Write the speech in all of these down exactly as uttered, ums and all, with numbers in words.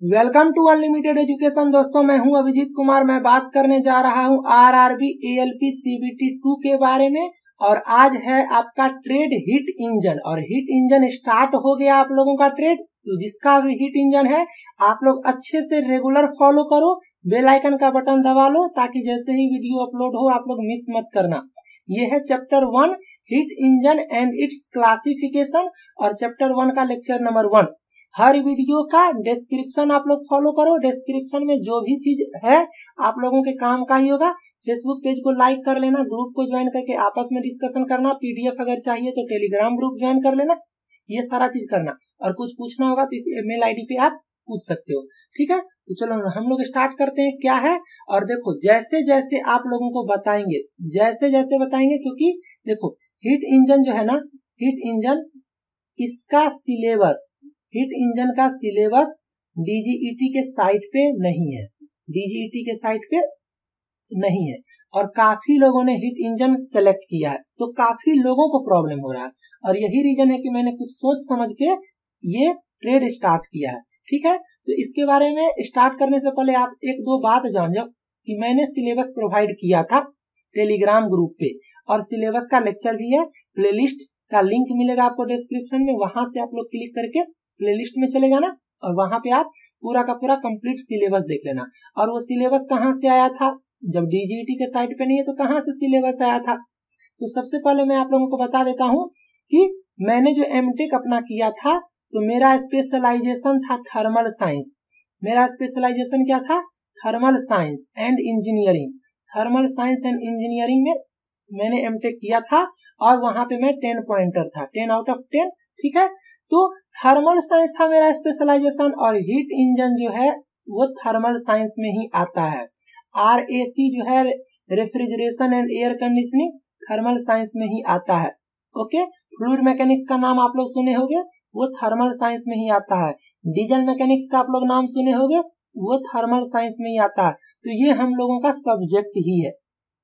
Welcome to unlimited education. दोस्तों मैं हूं अभिजीत कुमार। मैं बात करने जा रहा हूं आरआरबी एएलपी सीबीटी टू के बारे में। और आज है आपका ट्रेड हिट इंजन और हिट इंजन स्टार्ट हो गया आप लोगों का ट्रेड। तो जिसका भी हिट इंजन है आप लोग अच्छे से रेगुलर फॉलो करो, बेल आइकन का बटन दबा लो ताकि जैसे ही वीडियो अपलोड हो आप लोग मिस मत करना। ये है chapter one heat engine and its classification और चैप्टर वन का लेक्चर नंबर वन। हर वीडियो का डिस्क्रिप्शन आप लोग फॉलो करो। डिस्क्रिप्शन में जो भी चीज है आप लोगों के काम का ही होगा। फेसबुक पेज को लाइक कर लेना, ग्रुप को ज्वाइन करके आपस में डिस्कशन करना, पीडीएफ अगर चाहिए तो टेलीग्राम ग्रुप ज्वाइन कर लेना, ये सारा चीज करना। और कुछ पूछना होगा तो इस ईमेल आईडी पे आप पूछ सकते हो, ठीक है। तो चलो हम लोग स्टार्ट करते हैं क्या है। और देखो जैसे जैसे आप लोगों को बताएंगे, जैसे जैसे बताएंगे, क्योंकि देखो हिट इंजन जो है ना, हिट इंजन इसका सिलेबस, हिट इंजन का सिलेबस डीजीईटी के साइट पे नहीं है, डीजीईटी के साइट पे नहीं है। और काफी लोगों ने हिट इंजन सेलेक्ट किया है तो काफी लोगों को प्रॉब्लम हो रहा है। और यही रीजन है कि मैंने कुछ सोच समझ के ये ट्रेड स्टार्ट किया है, ठीक है। तो इसके बारे में स्टार्ट करने से पहले आप एक दो बात जान जाओ कि मैंने सिलेबस प्रोवाइड किया था टेलीग्राम ग्रुप पे और सिलेबस का लेक्चर भी है। प्लेलिस्ट का लिंक मिलेगा आपको डिस्क्रिप्शन में, वहां से आप लोग क्लिक करके प्लेलिस्ट में चले जाना और वहां पे आप पूरा का पूरा कंप्लीट सिलेबस देख लेना। और वो सिलेबस कहाँ से आया था, जब डीजीईटी के साइट पे नहीं है तो कहाँ से सिलेबस आया था। तो सबसे पहले मैं आप लोगों को बता देता हूँ कि मैंने जो एमटेक अपना किया था तो मेरा स्पेशलाइजेशन था थर्मल साइंस। मेरा स्पेशलाइजेशन क्या था, thermal science and engineering. Thermal science and engineering में मैंने एमटेक किया था और वहां पे मैं टेन पॉइंटर था, टेन आउट ऑफ टेन, ठीक है। तो थर्मल साइंस था मेरा स्पेशलाइजेशन और हीट इंजन जो है वो थर्मल साइंस में ही आता है। आरएसी जो है refrigeration and air conditioning thermal science में ही आता है, ओके। फ्लूइड मैकेनिक्स का नाम आप लोग सुने होंगे, वो थर्मल साइंस में ही आता है। डीजल मैकेनिक्स का आप लोग नाम सुने होंगे, वो थर्मल साइंस में ही आता है। तो ये हम लोगों का सब्जेक्ट ही है,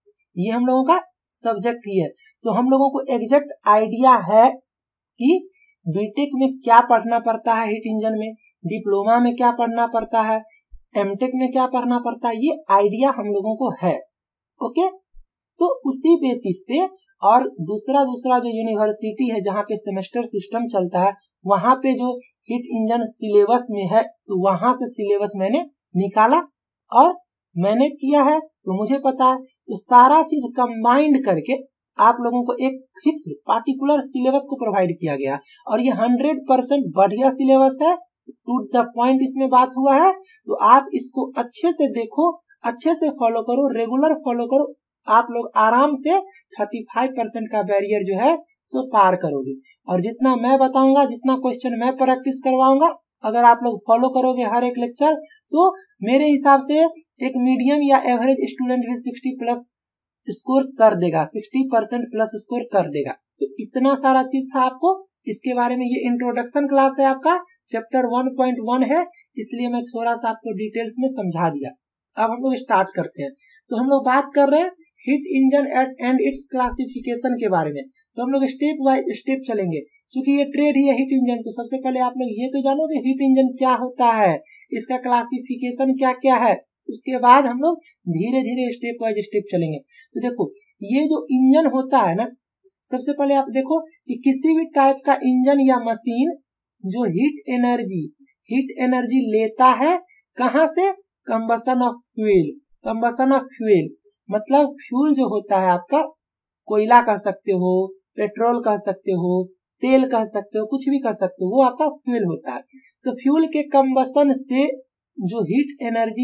ये हम लोगों का सब्जेक्ट ही है। तो हम लोगों को एग्जैक्ट आइडिया है कि बीटेक में क्या पढ़ना पड़ता है, हिट इंजन में डिप्लोमा में क्या पढ़ना पड़ता है, एमटेक में क्या पढ़ना पड़ता है, ये आइडिया हम लोगों को है, ओके। तो उसी बेसिस पे और दूसरा दूसरा जो यूनिवर्सिटी है जहाँ पे सेमेस्टर सिस्टम चलता है वहां पे जो हिट इंजन सिलेबस में है तो वहां से सिलेबस मैंने निकाला और मैंने किया है, तो मुझे पता है। तो सारा चीज कंबाइंड करके आप लोगों को एक फिक्स पार्टिकुलर सिलेबस को प्रोवाइड किया गया और ये हंड्रेड परसेंट बढ़िया सिलेबस है, टू द पॉइंट इसमें बात हुआ है। तो आप इसको अच्छे से देखो, अच्छे से फॉलो करो, रेगुलर फॉलो करो, आप लोग आराम से पैंतीस परसेंट का बैरियर जो है सो पार करोगे। और जितना मैं बताऊंगा, जितना क्वेश्चन मैं प्रैक्टिस करवाऊंगा, अगर आप लोग फॉलो करोगे हर एक लेक्चर तो मेरे हिसाब से एक मीडियम या एवरेज स्टूडेंट भी सिक्सटी प्लस स्कोर कर देगा, सिक्सटी परसेंट प्लस स्कोर कर देगा। तो इतना सारा चीज था आपको इसके बारे में। ये इंट्रोडक्शन क्लास है आपका, चैप्टर वन पॉइंट वन है, इसलिए मैं थोड़ा सा आपको डिटेल्स में समझा दिया। अब हम लोग स्टार्ट करते हैं। तो हम लोग बात कर रहे हैं heat engine and its classification के बारे में। तो हम लोग स्टेप बाय स्टेप चलेंगे, क्योंकि ये ट्रेड ही है हिट इंजन। तो सबसे पहले आप लोग ये तो जानोगे हिट इंजन क्या होता है, इसका क्लासिफिकेशन क्या क्या है, उसके बाद हम लोग धीरे धीरे स्टेप वाइज स्टेप चलेंगे। तो देखो ये जो इंजन होता है ना, सबसे पहले आप देखो कि किसी भी टाइप का इंजन या मशीन जो हीट एनर्जी हीट एनर्जी लेता है कहां से, combustion of fuel. Combustion of fuel मतलब फ्यूल जो होता है आपका, कोयला कह सकते हो, पेट्रोल कह सकते हो, तेल कह सकते हो, कुछ भी कह सकते हो, वो आपका फ्यूल होता है। तो फ्यूल के कंबसन से जो हीट एनर्जी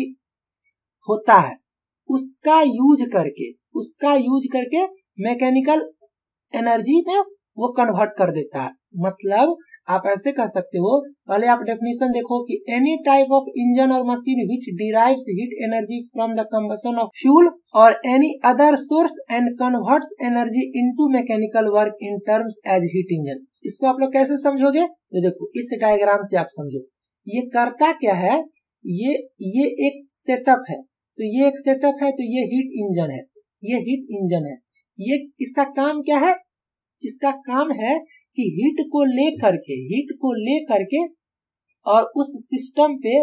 होता है उसका यूज करके उसका यूज करके मैकेनिकल एनर्जी में वो कन्वर्ट कर देता है। मतलब आप ऐसे कह सकते हो, पहले आप डेफिनेशन देखो कि एनी टाइप ऑफ इंजन और machine which derives heat energy from the combustion of fuel और any other source and converts energy into mechanical work in terms as heat engine. इसको आप लोग कैसे समझोगे, तो देखो इस डायग्राम से आप समझो ये करता क्या है। ये ये एक सेटअप है, तो ये एक सेटअप है, तो ये हीट इंजन है, ये हीट इंजन है। ये इसका काम क्या है, इसका काम है कि हीट को ले करके हीट को ले करके और उस सिस्टम पे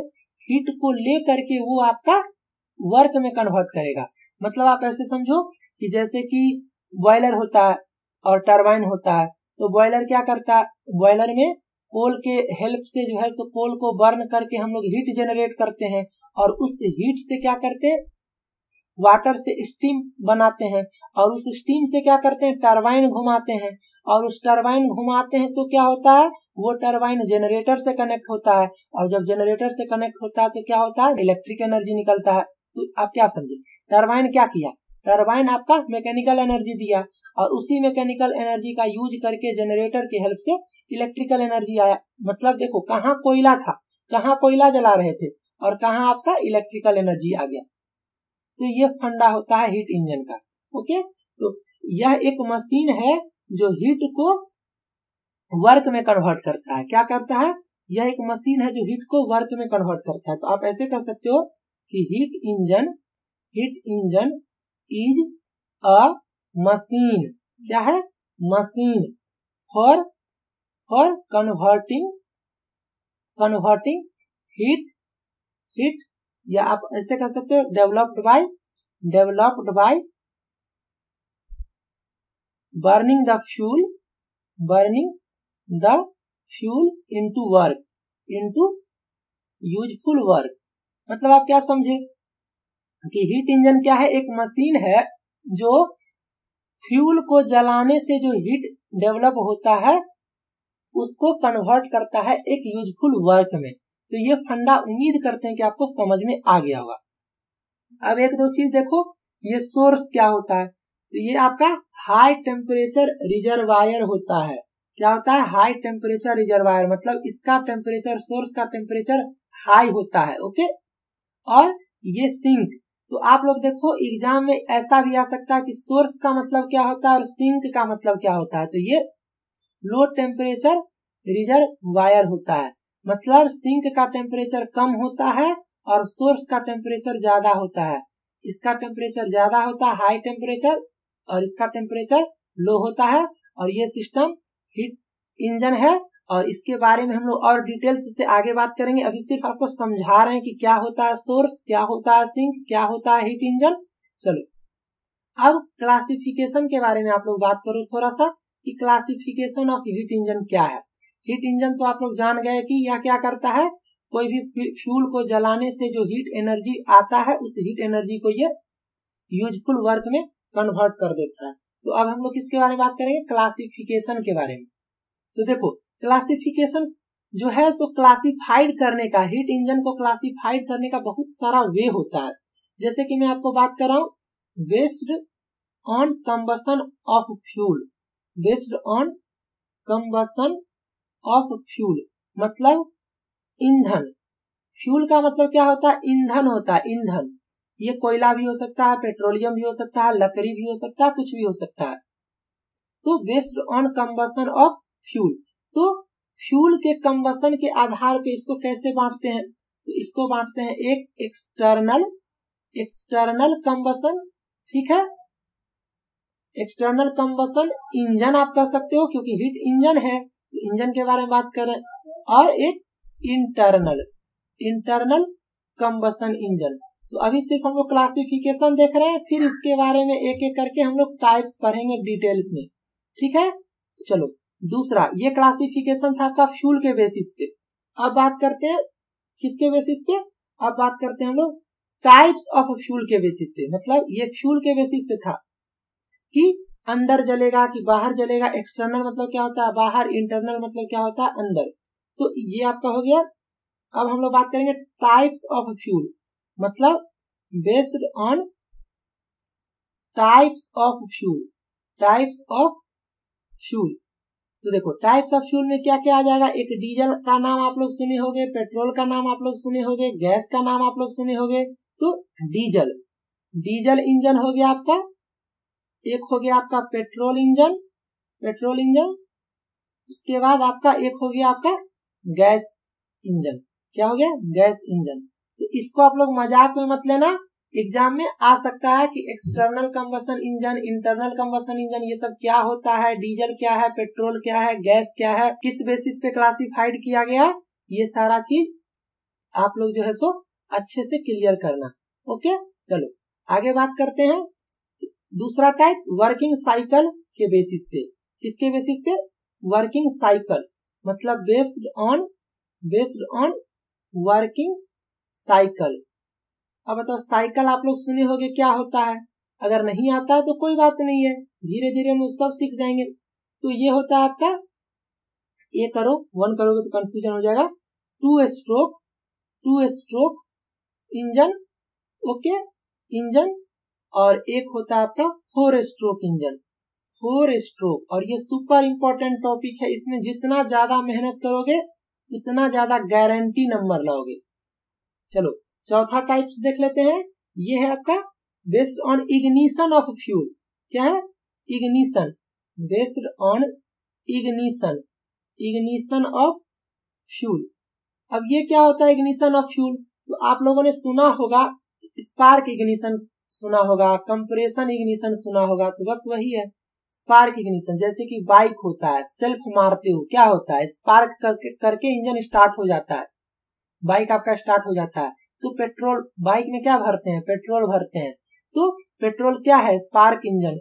हीट को ले करके वो आपका वर्क में कन्वर्ट करेगा। मतलब आप ऐसे समझो कि जैसे कि बॉयलर होता है और टरबाइन होता है, तो बॉयलर क्या करता है, बॉयलर में कोल के हेल्प से जो है सो कोल को बर्न करके हम लोग हीट जनरेट करते हैं, और उस हीट से क्या करते हैं, वाटर से स्टीम बनाते हैं, और उस स्टीम से क्या करते हैं, टरबाइन घुमाते हैं, और उस टरबाइन घुमाते हैं तो क्या होता है, वो टरबाइन जनरेटर से कनेक्ट होता है, और जब जनरेटर से कनेक्ट होता है तो क्या होता है, इलेक्ट्रिक एनर्जी निकलता है। तो आप क्या समझे, टरबाइन क्या किया, टरबाइन आपका मैकेनिकल एनर्जी दिया, और उसी मैकेनिकल एनर्जी का यूज करके जनरेटर की हेल्प से इलेक्ट्रिकल एनर्जी आया। मतलब देखो कहाँ कोयला था, कहाँ कोयला जला रहे थे, और कहाँ आपका इलेक्ट्रिकल एनर्जी आ गया। तो ये फंडा होता है हीट इंजन का। ओके, तो यह एक मशीन है जो हीट को वर्क में कन्वर्ट करता है। क्या करता है, यह एक मशीन है जो हीट को वर्क में कन्वर्ट करता है। तो आप ऐसे कह सकते हो कि heat engine, heat engine is a machine, क्या है, machine for for converting converting heat heat या आप ऐसे कह सकते हो developed by developed by burning the fuel burning the fuel into work into useful work. मतलब आप क्या समझे कि हीट इंजन क्या है, एक मशीन है जो फ्यूल को जलाने से जो हीट डेवलप होता है उसको कन्वर्ट करता है एक यूजफुल वर्क में। तो ये फंडा उम्मीद करते हैं कि आपको समझ में आ गया होगा। अब एक दो चीज देखो, ये सोर्स क्या होता है, तो ये आपका हाई टेम्परेचर रिजर्वायर होता है। क्या होता है, हाई टेम्परेचर रिजर्वायर, मतलब इसका टेम्परेचर, सोर्स का टेम्परेचर हाई होता है। ओके, और ये सिंक, तो आप लोग देखो एग्जाम में ऐसा भी आ सकता है कि सोर्स का मतलब क्या होता है और सिंक का मतलब क्या होता है। तो ये लो टेम्परेचर रिजर्वायर होता है, मतलब सिंक का टेम्परेचर कम होता है और सोर्स का टेम्परेचर ज्यादा होता है। इसका टेम्परेचर ज्यादा होता है हाई टेम्परेचर, और इसका टेम्परेचर लो होता है। और ये सिस्टम हीट इंजन है, और इसके बारे में हम लोग और डिटेल्स से आगे बात करेंगे। अभी सिर्फ आपको समझा रहे हैं कि क्या होता है सोर्स, क्या होता है सिंक, क्या होता है हीट इंजन। चलो अब क्लासिफिकेशन के बारे में आप लोग बात करो थोड़ा सा, कि क्लासिफिकेशन ऑफ हीट इंजन क्या है। हीट इंजन तो आप लोग जान गए कि यह क्या करता है, कोई भी फ्यूल को जलाने से जो हीट एनर्जी आता है उस हीट एनर्जी को ये यूजफुल वर्क में कन्वर्ट कर देता है। तो अब हम लोग किसके बारे में बात करेंगे, क्लासिफिकेशन के बारे में। तो देखो क्लासिफिकेशन जो है सो क्लासिफाइड करने का, हीट इंजन को क्लासिफाइड करने का बहुत सारा वे होता है। जैसे कि मैं आपको बात कर रहा हूं, based on combustion of fuel, based on combustion of fuel, मतलब ईंधन, फ्यूल का मतलब क्या होता है, ईंधन होता है, ईंधन। ये कोयला भी हो सकता है, पेट्रोलियम भी हो सकता है, लकड़ी भी हो सकता है, कुछ भी हो सकता है। तो based on combustion of fuel, तो फ्यूल के कंबसन के आधार पे इसको कैसे बांटते हैं, तो इसको बांटते हैं एक एक्सटर्नल एक्सटर्नल कंबसन, ठीक है, एक्सटर्नल कंबसन इंजन आप कह सकते हो क्योंकि हीट इंजन है, तो इंजन के बारे में बात करें, और एक इंटरनल इंटरनल कंबसन इंजन। तो अभी सिर्फ हम लोग क्लासिफिकेशन देख रहे हैं, फिर इसके बारे में एक एक करके हम लोग टाइप्स पढ़ेंगे डिटेल्स में, ठीक है। चलो दूसरा, ये क्लासिफिकेशन था आपका फ्यूल के बेसिस पे। अब बात करते हैं किसके बेसिस पे, अब बात करते हैं हम लोग टाइप्स ऑफ फ्यूल के बेसिस पे। मतलब ये फ्यूल के बेसिस पे था कि अंदर जलेगा कि बाहर जलेगा, एक्सटर्नल मतलब क्या होता है बाहर, इंटरनल मतलब क्या होता है अंदर। तो ये आपका हो गया। अब हम लोग बात करेंगे टाइप्स ऑफ फ्यूल, मतलब based on types of fuel, types of fuel. तो देखो टाइप्स ऑफ फ्यूल में क्या क्या आ जाएगा, एक डीजल का नाम आप लोग सुने होंगे, पेट्रोल का नाम आप लोग सुने होंगे, गैस का नाम आप लोग सुने होंगे। तो डीजल, डीजल इंजन हो गया आपका, एक हो गया आपका पेट्रोल इंजन, पेट्रोल इंजन। उसके बाद आपका एक हो गया आपका गैस इंजन, क्या हो गया, गैस इंजन। तो इसको आप लोग मजाक में मत लेना, एग्जाम में आ सकता है कि external combustion engine, internal combustion engine, ये सब क्या होता है, डीजल क्या है, पेट्रोल क्या है, गैस क्या है, किस बेसिस पे क्लासिफाइड किया गया, ये सारा चीज आप लोग जो है सो अच्छे से क्लियर करना। ओके, चलो आगे बात करते हैं। दूसरा टाइप्स वर्किंग साइकिल के बेसिस पे। किसके बेसिस पे? वर्किंग साइकिल, मतलब based on based on working cycle. अब बताओ साइकिल आप लोग सुने होंगे क्या होता है, अगर नहीं आता है तो कोई बात नहीं है, धीरे धीरे हम सब सीख जाएंगे। तो ये होता है आपका, ये करो वन करोगे तो कंफ्यूजन हो जाएगा, two stroke two stroke engine, okay engine, और एक होता है आपका four stroke engine, four stroke. और ये सुपर इंपॉर्टेंट टॉपिक है, इसमें जितना ज्यादा मेहनत करोगे उतना ज्यादा गारंटी नंबर लाओगे। चलो चौथा टाइप्स देख लेते हैं। ये है आपका based on ignition of fuel. क्या है? Ignition, based on ignition ignition of fuel. अब ये क्या होता है इग्निशन ऑफ फ्यूल? तो आप लोगों ने सुना होगा स्पार्क इग्निशन, सुना होगा कंप्रेशन इग्निशन सुना होगा, तो बस वही है स्पार्क इग्निशन। जैसे कि बाइक होता है, सेल्फ मारते हो क्या होता है, स्पार्क करके करके इंजन स्टार्ट हो जाता है, बाइक आपका स्टार्ट हो जाता है। तो पेट्रोल, बाइक में क्या भरते हैं? पेट्रोल भरते हैं। तो पेट्रोल क्या है? स्पार्क इंजन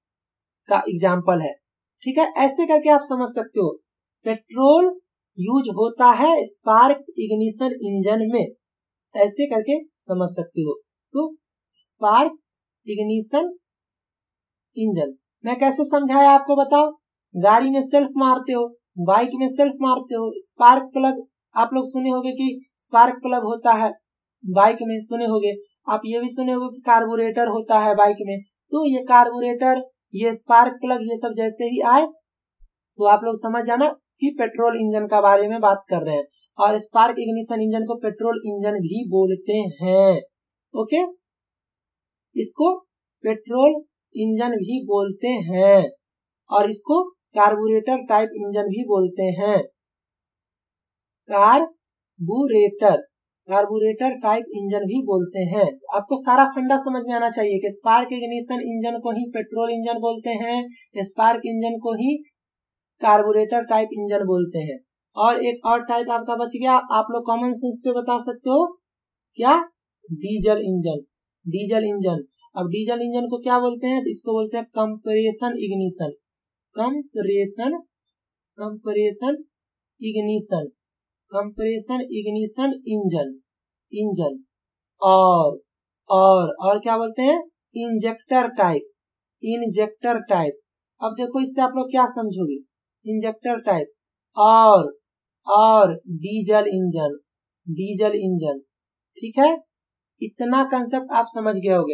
का एग्जाम्पल है। ठीक है, ऐसे करके आप समझ सकते हो पेट्रोल यूज होता है स्पार्क इग्निशन इंजन में, ऐसे करके समझ सकते हो। तो स्पार्क इग्निशन इंजन मैं कैसे समझाया आपको बताओ। गाड़ी में सेल्फ मारते हो, बाइक में सेल्फ मारते हो, स्पार्क प्लग आप लोग सुने होंगे कि स्पार्क प्लग होता है बाइक में, सुने होंगे। आप ये भी सुने होंगे कि कार्बोरेटर होता है बाइक में। तो ये कार्बोरेटर, ये स्पार्क प्लग, ये सब जैसे ही आए तो आप लोग समझ जाना कि पेट्रोल इंजन का बारे में बात कर रहे हैं। और स्पार्क इग्निशन इंजन को पेट्रोल इंजन भी बोलते हैं। ओके, इसको पेट्रोल इंजन भी बोलते हैं और इसको कार्बोरेटर टाइप इंजन भी बोलते हैं। कार्बोरेटर कार्बोरेटर टाइप इंजन भी बोलते हैं। आपको सारा फंडा समझ में आना चाहिए कि स्पार्क इग्निशन इंजन को ही पेट्रोल इंजन बोलते हैं, स्पार्क इंजन को ही कार्बोरेटर टाइप इंजन बोलते हैं। और एक और टाइप आपका बच गया, आप लोग कॉमन सेंस पे बता सकते हो क्या? Diesel engine. डीजल इंजन, अब डीजल इंजन को क्या बोलते हैं? इसको बोलते हैं compression ignition. Compression compression ignition compression ignition engine engine और और और क्या बोलते हैं? Injector type injector type. अब देखो इससे आप लोग क्या समझोगे? इंजेक्टर टाइप और और डीजल इंजन डीजल इंजन। ठीक है, इतना कंसेप्ट आप समझ गए होगे।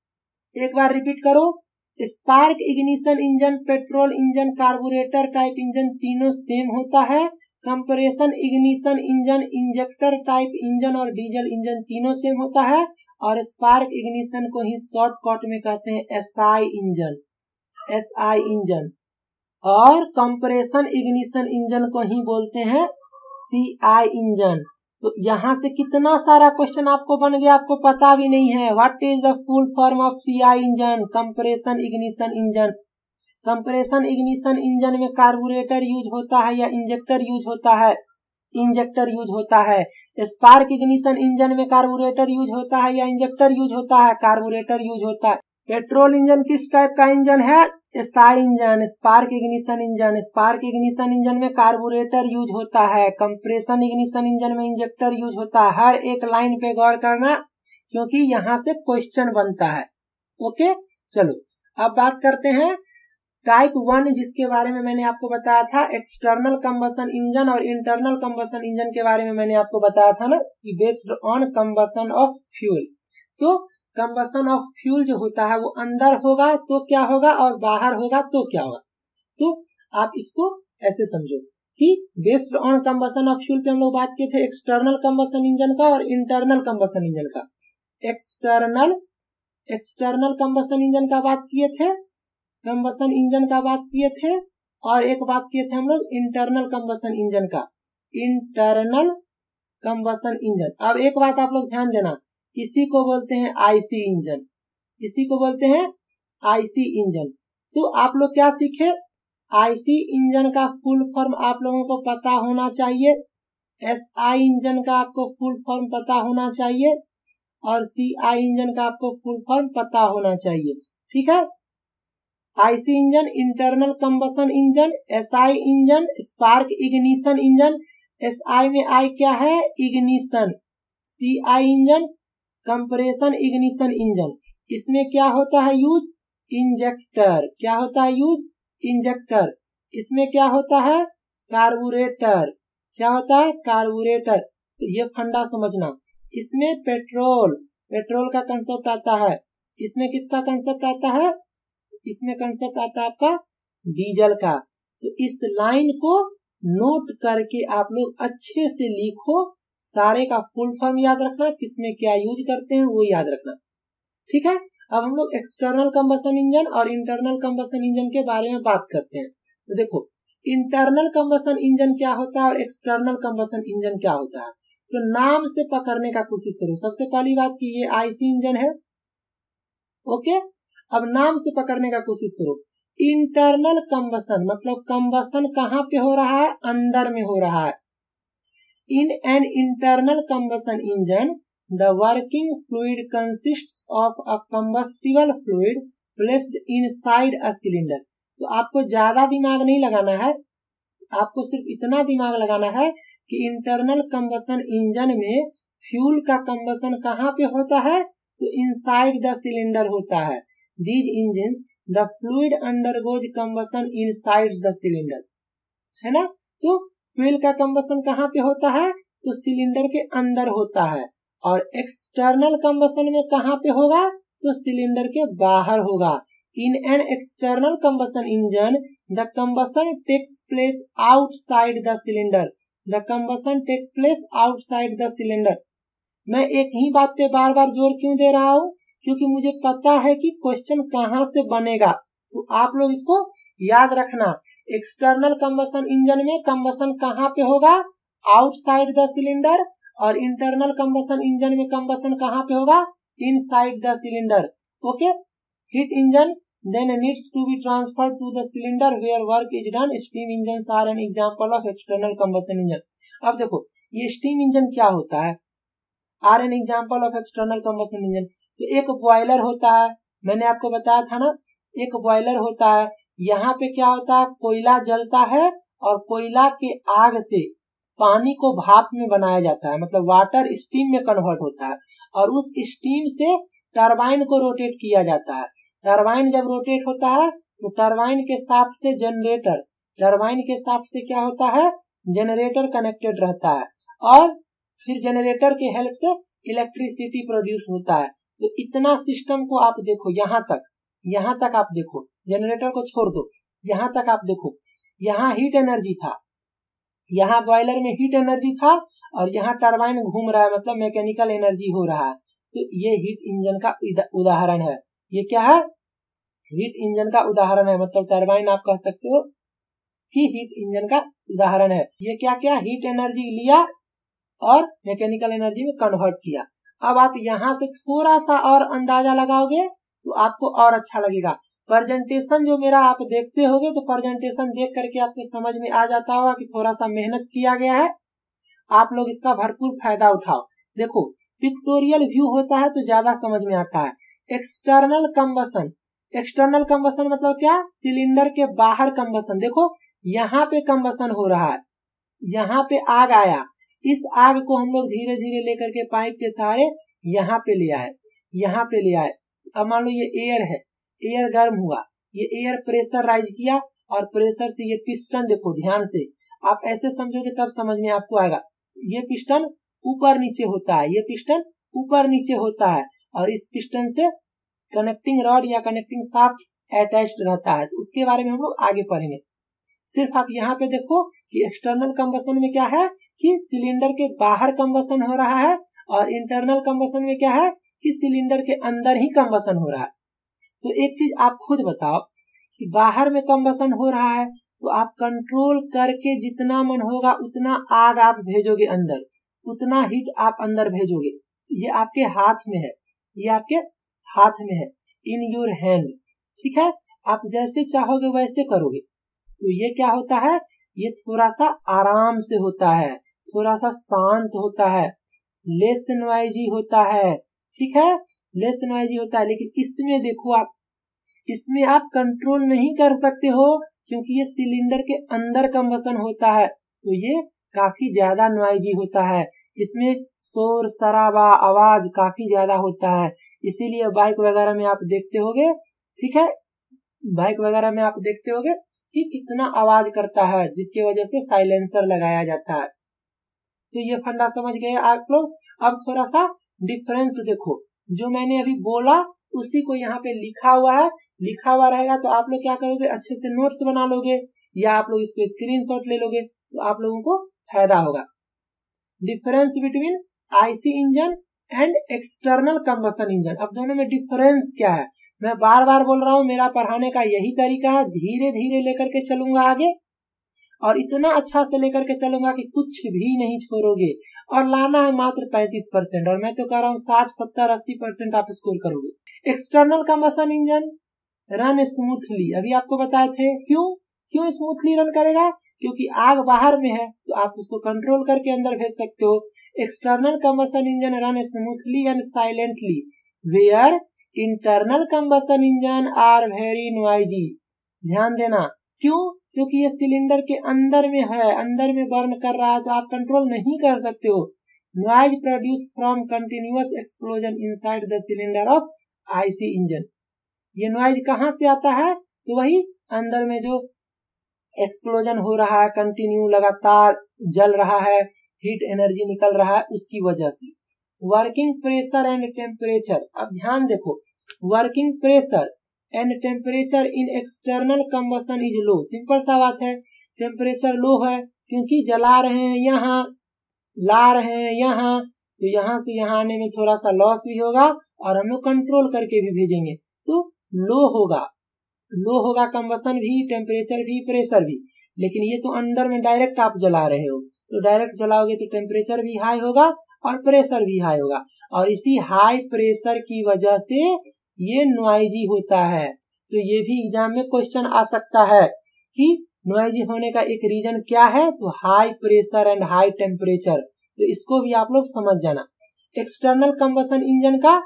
एक बार रिपीट करो, spark ignition engine, petrol engine, carburettor type engine तीनों सेम होता है। Compression ignition engine, injector type engine और डीजल इंजन तीनों सेम होता है। और स्पार्क इग्निशन को ही शॉर्टकट में कहते हैं एसआई इंजन एसआई इंजन और कंप्रेशन इग्निशन इंजन को ही बोलते हैं सीआई इंजन। तो यहाँ से कितना सारा क्वेश्चन आपको बन गया, आपको पता भी नहीं है। What is the full form of CI engine? Compression ignition engine. Compression ignition engine में कार्बोरेटर यूज होता है या इंजेक्टर यूज होता है? इंजेक्टर यूज होता है। स्पार्क इग्निशन इंजन में कार्बोरेटर यूज होता है या इंजेक्टर यूज होता है? कार्बोरेटर यूज होता है। पेट्रोल इंजन किस टाइप का इंजन है? SI engine. Spark ignition engine, spark ignition engine में कार्बोरेटर यूज होता है। कंप्रेशन इग्निशन इंजन में इंजेक्टर यूज होता है। हर एक लाइन पे गौर करना क्योंकि यहाँ से क्वेश्चन बनता है। ओके, चलो अब बात करते हैं टाइप वन, जिसके बारे में मैंने आपको बताया था एक्सटर्नल कंबशन इंजन, और इंटरनल कंबशन इंजन के बारे में मैंने आपको बताया था ना कि based on combustion of fuel. तो कंबशन ऑफ फ्यूल जो होता है वो अंदर होगा तो क्या होगा और बाहर होगा तो क्या होगा। तो आप इसको ऐसे समझो कि based on combustion of fuel पे हम लोग बात किए थे एक्सटर्नल कंबशन इंजन का और इंटरनल कंबशन इंजन का। एक्सटर्नल एक्सटर्नल कंबशन इंजन का बात किए थे कंबशन इंजन का बात किए थे और एक बात किए थे हम लोग इंटरनल कंबशन इंजन का, इंटरनल कंबशन इंजन। अब एक बात आप लोग ध्यान देना, इसी को बोलते हैं आईसी इंजन, इसी को बोलते हैं आईसी इंजन। तो आप लोग क्या सीखे? आईसी इंजन का फुल फॉर्म आप लोगों को पता होना चाहिए। एसआई इंजन का आपको फुल फॉर्म पता होना चाहिए और सीआई इंजन का आपको फुल फॉर्म पता होना चाहिए। ठीक है, IC engine internal combustion engine, SI engine spark ignition engine, SI में आई क्या है ignition, CI engine compression ignition engine. इसमें क्या होता है यूज इंजेक्टर, क्या होता है यूज इंजेक्टर। इसमें क्या होता है कार्बोरेटर, क्या होता है कार्बोरेटर। तो ये फंडा समझना। इसमें पेट्रोल, पेट्रोल का कंसेप्ट आता है। इसमें किसका कंसेप्ट आता है, इसमें कंसेप्ट आता है आपका डीजल का। तो इस लाइन को नोट करके आप लोग अच्छे से लिखो, सारे का फुल फॉर्म याद रखना, किसमें क्या यूज करते हैं वो याद रखना। ठीक है, अब हम लोग एक्सटर्नल कंबशन इंजन और इंटरनल कंबशन इंजन के बारे में बात करते हैं। तो देखो इंटरनल कंबशन इंजन क्या होता है और एक्सटर्नल कंबशन इंजन क्या होता है। तो नाम से पकड़ने का कोशिश करो। सबसे पहली बात कि ये आईसी इंजन है, ओके। अब नाम से पकड़ने का कोशिश करो। इंटरनल कंबशन मतलब कंबशन कहाँ पे हो रहा है, अंदर में हो रहा है। In an internal combustion engine the working fluid consists of a combustible fluid placed inside a cylinder. तो आपको ज्यादा दिमाग नहीं लगाना है, आपको सिर्फ इतना दिमाग लगाना है कि इंटरनल कंबशन इंजन में फ्यूल का कंबशन कहाँ पे होता है, तो इनसाइड द सिलेंडर होता है। These engines the fluid undergoes combustion inside the cylinder, है ना। तो फ्यूल का कंबशन कहाँ पे होता है, तो सिलेंडर के अंदर होता है। और एक्सटर्नल कंबशन में कहाँ पे होगा, तो सिलेंडर के बाहर होगा। In an external combustion engine the combustion takes place outside the cylinder, the combustion takes place outside the cylinder. मैं एक ही बात पे बार बार जोर क्यों दे रहा हूँ, क्योंकि मुझे पता है कि क्वेश्चन कहाँ से बनेगा। तो आप लोग इसको याद रखना। एक्सटर्नल कंबशन इंजन में कंबशन कहाँ पे होगा, आउटसाइड द सिलेंडर। और इंटरनल कंबशन इंजन में कंबशन कहाँ पे होगा, inside the cylinder. Okay, heat engine then needs to be transferred to the cylinder where work is done. Steam engines are an example of external combustion engine. अब देखो ये steam engine क्या होता है, are an example of external combustion engine. तो एक boiler होता है, मैंने आपको बताया था ना, एक बॉयलर होता है। यहाँ पे क्या होता है, कोयला जलता है और कोयला के आग से पानी को भाप में बनाया जाता है, मतलब वाटर स्टीम में कन्वर्ट होता है। और उस स्टीम से टरबाइन को रोटेट किया जाता है। टरबाइन जब रोटेट होता है तो टरबाइन के साथ से जनरेटर, टरबाइन के साथ से क्या होता है, जनरेटर कनेक्टेड रहता है। और फिर जनरेटर के हेल्प से इलेक्ट्रिसिटी प्रोड्यूस होता है। तो इतना सिस्टम को आप देखो, यहाँ तक यहाँ तक आप देखो, जनरेटर को छोड़ दो, यहाँ तक आप देखो। यहाँ हीट एनर्जी था, यहाँ बॉयलर में हीट एनर्जी था और यहाँ टरबाइन घूम रहा है, मतलब मैकेनिकल एनर्जी हो रहा है। तो ये हीट इंजन का उदाहरण है। ये क्या है, हीट इंजन का उदाहरण है, मतलब टरबाइन आप कह सकते हो कि हीट इंजन का उदाहरण है। ये क्या क्या हीट एनर्जी लिया और मैकेनिकल एनर्जी में कन्वर्ट किया। अब आप यहाँ से थोड़ा सा और अंदाजा लगाओगे तो आपको और अच्छा लगेगा। प्रेजेंटेशन जो मेरा आप देखते होगे तो प्रेजेंटेशन देख करके आपको समझ में आ जाता होगा कि थोड़ा सा मेहनत किया गया है। आप लोग इसका भरपूर फायदा उठाओ। देखो पिक्टोरियल व्यू होता है तो ज्यादा समझ में आता है। एक्सटर्नल कंबशन, एक्सटर्नल कंबशन मतलब क्या, सिलेंडर के बाहर कंबशन। देखो यहाँ पे कंबशन हो रहा है, यहाँ पे आग आया, इस आग को हम लोग धीरे धीरे लेकर के पाइप के सहारे यहाँ पे ले आए, यहाँ पे ले आए। अब मान लो ये एयर है, एयर गर्म हुआ, ये एयर प्रेशर राइज किया और प्रेशर से ये पिस्टन, देखो ध्यान से आप ऐसे समझोगे तब समझ में आपको आएगा। ये पिस्टन ऊपर नीचे होता है, ये पिस्टन ऊपर नीचे होता है और इस पिस्टन से कनेक्टिंग रॉड या कनेक्टिंग शाफ्ट अटैच्ड रहता है। तो उसके बारे में हम लोग आगे पढ़ेंगे। सिर्फ आप यहाँ पे देखो कि एक्सटर्नल कंबशन में क्या है कि सिलेंडर के बाहर कंबशन हो रहा है और इंटरनल कंबशन में क्या है कि सिलेंडर के अंदर ही कंबशन हो रहा है। तो एक चीज आप खुद बताओ कि बाहर में कंबशन हो रहा है तो आप कंट्रोल करके जितना मन होगा उतना आग आप भेजोगे अंदर, उतना हीट आप अंदर भेजोगे। ये आपके हाथ में है, ये आपके हाथ में है, इन योर हैंड। ठीक है, आप जैसे चाहोगे वैसे करोगे। तो ये क्या होता है, ये थोड़ा सा आराम से होता है। थोड़ा सा शांत होता है, लेस नॉइजी होता है, ठीक है, लेस नॉइजी होता है। लेकिन इसमें देखो आप, इसमें आप कंट्रोल नहीं कर सकते हो क्योंकि ये सिलेंडर के अंदर कंबसन होता है, तो ये काफी ज्यादा नॉइजी होता है। इसमें शोर शराबा आवाज काफी ज्यादा होता है, इसीलिए बाइक वगैरह में आप देखते होगे, ठीक है, बाइक वगैरह में आप देखते होगे कि कितना आवाज करता है, जिसकी वजह से साइलेंसर लगाया जाता है। तो ये फंडा समझ गए आप लोग। अब थोड़ा सा डिफरेंस देखो, जो मैंने अभी बोला उसी को यहाँ पे लिखा हुआ है, लिखा हुआ रहेगा तो आप लोग क्या करोगे, अच्छे से नोट्स बना लोगे या आप लोग इसको स्क्रीनशॉट ले लोगे तो आप लोगों को फायदा होगा। Difference between IC engine and external combustion engine. अब दोनों में डिफरेंस क्या है, मैं बार बार बोल रहा हूँ, मेरा पढ़ाने का यही तरीका है, धीरे धीरे लेकर के चलूंगा आगे और इतना अच्छा से लेकर के चलूंगा कि कुछ भी नहीं छोड़ोगे, और लाना है मात्र पैंतीस परसेंट, और मैं तो कह रहा हूँ साठ सत्तर अस्सी परसेंट आप स्कोर करोगे। External combustion engine run smoothly, अभी आपको बताए थे, क्यों क्यों स्मूथली रन करेगा, क्योंकि आग बाहर में है तो आप उसको कंट्रोल करके अंदर भेज सकते हो। External combustion engine run smoothly and silently where internal combustion engine are very noisy. ध्यान देना, क्यों, क्योंकि ये सिलेंडर के अंदर में है, अंदर में बर्न कर रहा है तो आप कंट्रोल नहीं कर सकते हो। Noise produce from continuous explosion inside the cylinder of IC engine. ये नॉइज कहाँ से आता है, तो वही अंदर में जो एक्सप्लोजन हो रहा है, कंटिन्यू लगातार जल रहा है, हीट एनर्जी निकल रहा है, उसकी वजह से। वर्किंग प्रेशर एंड टेम्परेचर, अब ध्यान देखो, working pressure and temperature in external combustion is low. Simple सा बात है, टेम्परेचर लो है क्योंकि जला रहे हैं यहाँ, ला रहे हैं यहाँ, तो यहाँ से यहाँ आने में थोड़ा सा लॉस भी होगा और हम लोग कंट्रोल करके भी भेजेंगे तो लो होगा, लो होगा कंबसन भी, टेम्परेचर भी, प्रेशर भी। लेकिन ये तो अंदर में डायरेक्ट आप जला रहे हो, तो डायरेक्ट जलाओगे तो टेम्परेचर भी हाई होगा और प्रेशर भी हाई होगा, और इसी हाई प्रेशर की वजह से ये नॉइजी होता है। तो ये भी एग्जाम में क्वेश्चन आ सकता है कि नॉइजी होने का एक रीजन क्या है, तो high pressure and high temperature, तो इसको भी आप लोग समझ जाना। एक्सटर्नल कंबसन इंजन का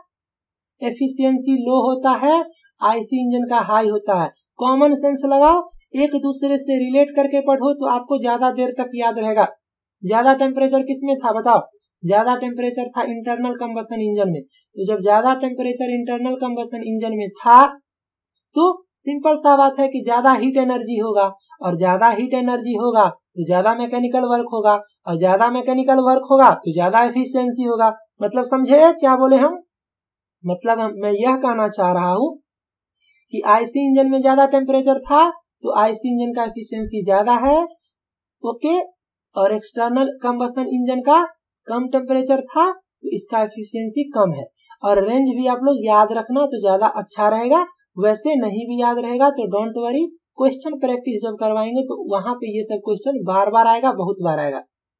एफिशिएंसी लो होता है, आईसी इंजन का हाई होता है। कॉमन सेंस लगाओ, एक दूसरे से रिलेट करके पढ़ो तो आपको ज्यादा देर तक याद रहेगा। ज्यादा टेम्परेचर किसमें था बताओ, ज्यादा टेम्परेचर था इंटरनल कंबसन इंजन में, तो जब ज्यादा टेम्परेचर इंटरनल कंबसन इंजन में था तो सिंपल सा बात है कि ज्यादा हीट एनर्जी होगा, और ज्यादा हीट एनर्जी होगा तो ज्यादा मैकेनिकल वर्क होगा, और ज्यादा मैकेनिकल वर्क होगा तो ज्यादा एफिशिएंसी होगा। मतलब समझे क्या बोले हम, मतलब हम, मैं यह कहना चाह रहा हूं कि आईसी इंजन में ज्यादा टेम्परेचर था तो आईसी इंजन का एफिशिएंसी ज्यादा है, ओके, और एक्सटर्नल कंबसन इंजन का कम टेम्परेचर था तो इसका एफिशिएंसी कम है। और रेंज भी आप लोग याद रखना तो ज्यादा अच्छा रहेगा, वैसे नहीं भी याद रहेगा तो डोंट वरी, क्वेश्चन प्रैक्टिस जब करवाएंगे तो वहां पे ये सब क्वेश्चन बार बार आएगा, बहुत बार आएगा।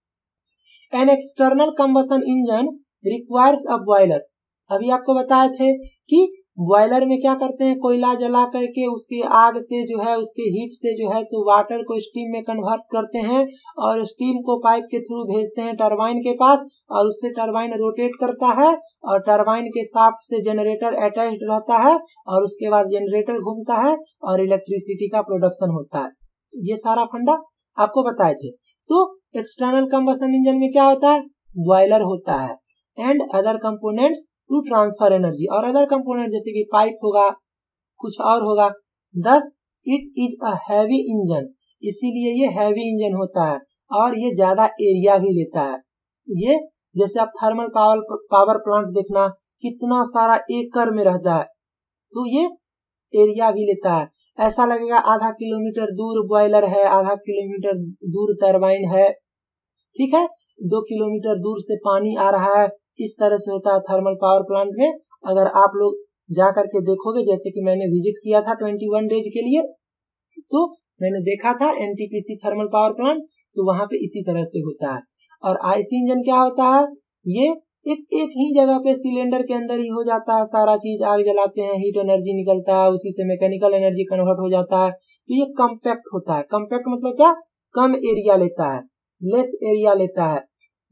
An external combustion engine requires a boiler, अभी आपको बताए थे कि बॉयलर में क्या करते हैं, कोयला जला करके उसके आग से जो है, उसके हीट से जो है सो वाटर को स्टीम में कन्वर्ट करते हैं और स्टीम को पाइप के थ्रू भेजते हैं टरबाइन के पास, और उससे टरबाइन रोटेट करता है और टरबाइन के शाफ्ट से जनरेटर अटैच्ड रहता है और उसके बाद जनरेटर घूमता है और इलेक्ट्रिसिटी का प्रोडक्शन होता है। ये सारा फंडा आपको बताए थे। तो एक्सटर्नल कंबसन इंजन में क्या होता है, बॉयलर होता है and other components to transfer energy, और अदर कंपोनेंट जैसे कि पाइप होगा, कुछ और होगा। Thus it is a heavy engine, इसीलिए ये हैवी इंजन होता है और ये ज्यादा एरिया भी लेता है। ये जैसे आप थर्मल पावर पावर प्लांट देखना, कितना सारा एकड़ में रहता है, तो ये एरिया भी लेता है। ऐसा लगेगा आधा किलोमीटर दूर बॉयलर है, आधा किलोमीटर दूर टरबाइन है, ठीक है, दो किलोमीटर दूर से पानी आ रहा है, इस तरह से होता है थर्मल पावर प्लांट में। अगर आप लोग जा करके देखोगे, जैसे कि मैंने विजिट किया था इक्कीस डेज के लिए, तो मैंने देखा था एनटीपीसी थर्मल पावर प्लांट, तो वहां पे इसी तरह से होता है। और आईसी इंजन क्या होता है, ये एक एक ही जगह पे सिलेंडर के अंदर ही हो जाता है सारा चीज, आग जलाते हैं, हीट एनर्जी निकलता है, उसी से मैकेनिकल एनर्जी कन्वर्ट हो जाता है। तो ये कम्पैक्ट होता है। कम्पैक्ट मतलब क्या, कम एरिया लेता है, लेस एरिया लेता है।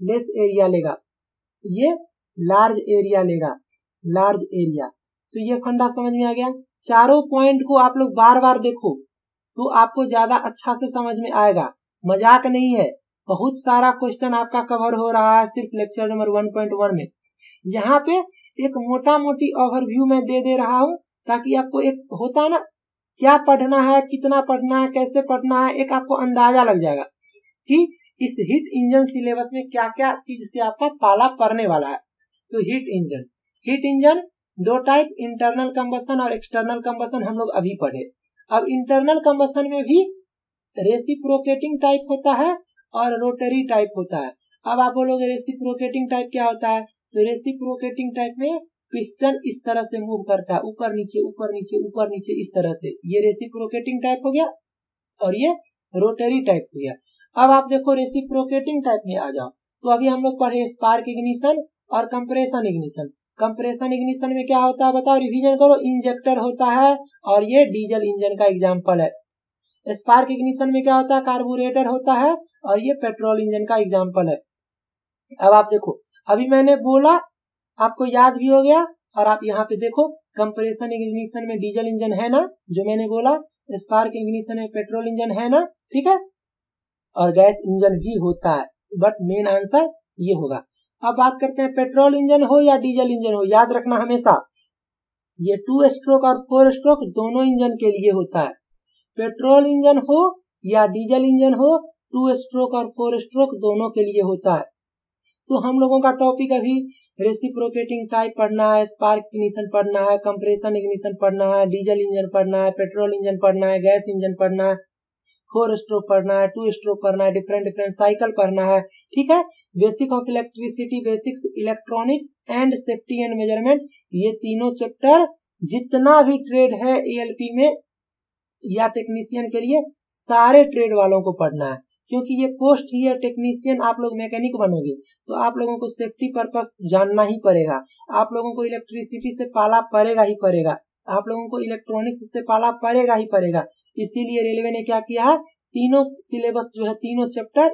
लेस एरिया लेगा, ये लार्ज एरिया लेगा, लार्ज एरिया। तो ये फंडा समझ में आ गया। चारों पॉइंट को आप लोग बार बार देखो तो आपको ज्यादा अच्छा से समझ में आएगा, मजाक नहीं है। बहुत सारा क्वेश्चन आपका कवर हो रहा है सिर्फ lecture number one point one में। यहाँ पे एक मोटा मोटी ओवरव्यू मैं दे दे रहा हूँ ताकि आपको एक होता है ना क्या पढ़ना है, कितना पढ़ना है, कैसे पढ़ना है, एक आपको अंदाजा लग जाएगा कि इस हीट इंजन सिलेबस में क्या क्या चीज से आपका पाला पड़ने वाला है। तो हीट इंजन, हीट इंजन दो टाइप, इंटरनल कंबशन और एक्सटर्नल कंबशन हम लोग अभी पढ़े। अब इंटरनल कंबशन में भी रेसिप्रोकेटिंग टाइप होता है और रोटरी टाइप होता है। अब आप बोलोगे रेसिप्रोकेटिंग टाइप क्या होता है, तो रेसिप्रोकेटिंग टाइप में पिस्टन इस तरह से मूव करता है, ऊपर नीचे ऊपर नीचे ऊपर नीचे इस तरह से, ये रेसिप्रोकेटिंग टाइप हो गया और ये रोटरी टाइप हो गया। अब आप देखो रेसिप्रोकेटिंग टाइप में आ जाओ, तो अभी हम लोग पढ़े स्पार्क इग्निशन और कंप्रेशन इग्निशन। कंप्रेशन इग्निशन में क्या होता है बताओ, रिवीजन करो। इंजेक्टर होता है और ये डीजल इंजन का एग्जांपल है। स्पार्क इग्निशन में क्या होता है, कार्बोरेटर होता है और ये पेट्रोल इंजन का एग्जांपल है। अब आप देखो, अभी मैंने बोला आपको याद भी हो गया, और आप यहाँ पे देखो कंप्रेशन इग्निशन में डीजल इंजन है ना, जो मैंने बोला, स्पार्क इग्निशन में पेट्रोल इंजन है ना, ठीक है, और गैस इंजन भी होता है, बट मेन आंसर ये होगा। अब बात करते हैं पेट्रोल इंजन हो या डीजल इंजन हो, याद रखना हमेशा ये टू स्ट्रोक और फोर स्ट्रोक दोनों इंजन के लिए होता है। पेट्रोल इंजन हो या डीजल इंजन हो, टू स्ट्रोक और फोर स्ट्रोक दोनों के लिए होता है। तो हम लोगों का टॉपिक अभी रेसिप्रोकेटिंग टाइप पढ़ना है, स्पार्क इग्निशन पढ़ना है, कंप्रेशन इग्निशन पढ़ना है, डीजल इंजन पढ़ना है, पेट्रोल इंजन पढ़ना है, गैस इंजन पढ़ना है, फोर स्ट्रोक पढ़ना है, टू स्ट्रोक पढ़ना है, डिफरेंट डिफरेंट साइकिल पढ़ना है, ठीक है। Basic of electricity, basics electronics and safety and measurement, ये तीनों चैप्टर जितना भी ट्रेड है एएलपी में या टेक्नीशियन के लिए, सारे ट्रेड वालों को पढ़ना है, क्योंकि ये पोस्ट ही है टेक्नीशियन। आप लोग मैकेनिक बनोगे तो आप लोगों को सेफ्टी पर्पस जानना ही पड़ेगा, आप लोगों को इलेक्ट्रिसिटी से पाला पड़ेगा ही पड़ेगा, आप लोगों को इलेक्ट्रॉनिक्स से पाला पड़ेगा ही पड़ेगा। इसीलिए रेलवे ने क्या किया है, तीनों सिलेबस जो है, तीनों चैप्टर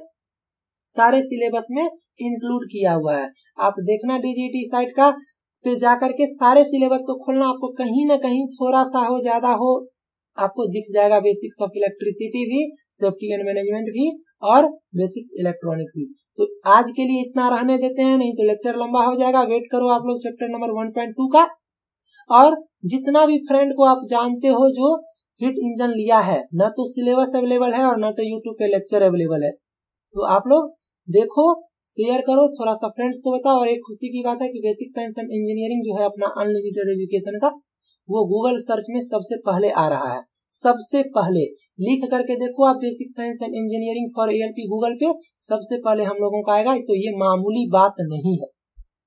सारे सिलेबस में इंक्लूड किया हुआ है। आप देखना डीजीटी साइट का पे जाकर के सारे सिलेबस को खोलना, आपको कहीं ना कहीं थोड़ा सा हो ज्यादा हो आपको दिख जाएगा। बेसिक्स ऑफ इलेक्ट्रिसिटी भी, सेफ्टी एंड मैनेजमेंट भी और बेसिक्स इलेक्ट्रॉनिक्स भी। तो आज के लिए इतना रहने देते हैं, नहीं तो लेक्चर लंबा हो जाएगा। वेट करो आप लोग chapter number one point two का, और जितना भी फ्रेंड को आप जानते हो जो हीट इंजन लिया है, न तो सिलेबस अवेलेबल है और न तो यूट्यूब पे लेक्चर अवेलेबल है, तो आप लोग देखो, शेयर करो, थोड़ा सा फ्रेंड्स को बताओ। और एक खुशी की बात है कि बेसिक साइंस एंड इंजीनियरिंग जो है अपना अनलिमिटेड एजुकेशन का, वो गूगल सर्च में सबसे पहले आ रहा है। सबसे पहले लिख करके देखो आप, basic science and engineering for ALP Google पे सबसे पहले हम लोगों का आएगा, तो ये मामूली बात नहीं है।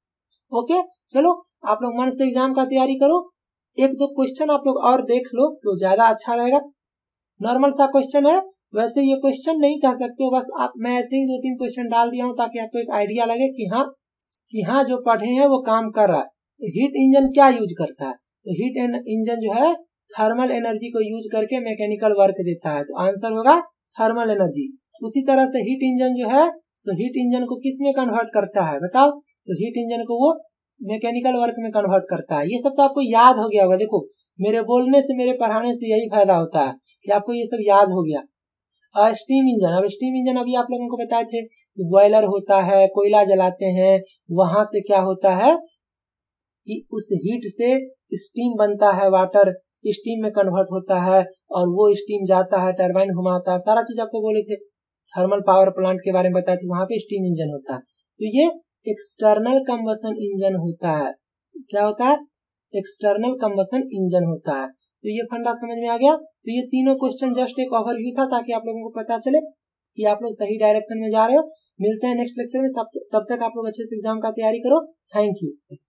ओके, चलो आप लोग मन से एग्जाम का तैयारी करो। एक दो क्वेश्चन आप लोग और देख लो तो ज्यादा अच्छा रहेगा। नॉर्मल सा क्वेश्चन है, वैसे ये क्वेश्चन नहीं कह सकते हो, बस आप मैं ऐसे ही दो तीन क्वेश्चन डाल दिया हूँ ताकि आपको एक आइडिया लगे कि हाँ कि हाँ जो पढ़े हैं वो काम कर रहा है। हीट इंजन क्या यूज करता है, तो हीट इंजन जो है थर्मल एनर्जी को यूज करके मैकेनिकल वर्क देता है, तो आंसर होगा थर्मल एनर्जी। उसी तरह से हीट इंजन जो है, सो हीट इंजन को किस में कन्वर्ट करता है बताओ, तो हीट इंजन को वो मैकेनिकल वर्क में कन्वर्ट करता है। ये सब तो आपको याद हो गया होगा। देखो मेरे बोलने से, मेरे पढ़ाने से यही फायदा होता है कि आपको ये सब याद हो गया। और स्टीम इंजन, अब स्टीम इंजन अभी आप लोगों को बताए थे, बॉयलर होता है, कोयला जलाते हैं, वहां से क्या होता है कि उस हीट से स्टीम बनता है, वाटर स्टीम में कन्वर्ट होता है, और वो स्टीम जाता है, टरबाइन घुमाता है, सारा चीज आपको बोले थे। थर्मल पावर प्लांट के बारे में बताए थे, वहां पे स्टीम इंजन होता है। तो ये एक्सटर्नल कंबशन इंजन होता है। क्या होता है, एक्सटर्नल कंबशन इंजन होता है। तो ये फंडा समझ में आ गया। तो ये तीनों क्वेश्चन जस्ट एक ओवरव्यू था ताकि आप लोगों को पता चले कि आप लोग सही डायरेक्शन में जा रहे हो। मिलते हैं नेक्स्ट लेक्चर में, तब तब तक आप लोग अच्छे से एग्जाम का तैयारी करो। Thank you.